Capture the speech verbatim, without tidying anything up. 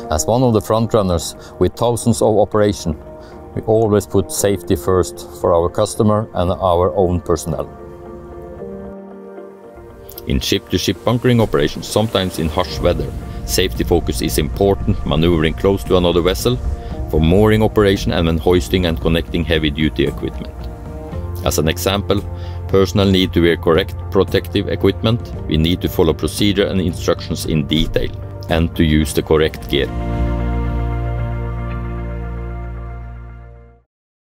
As one of the frontrunners with thousands of operations, we always put safety first for our customer and our own personnel. In ship-to-ship bunkering operations, sometimes in harsh weather, safety focus is important, maneuvering close to another vessel, for mooring operation and when hoisting and connecting heavy-duty equipment. As an example, personnel need to wear correct protective equipment, we need to follow procedure and instructions in detail, and to use the correct gear.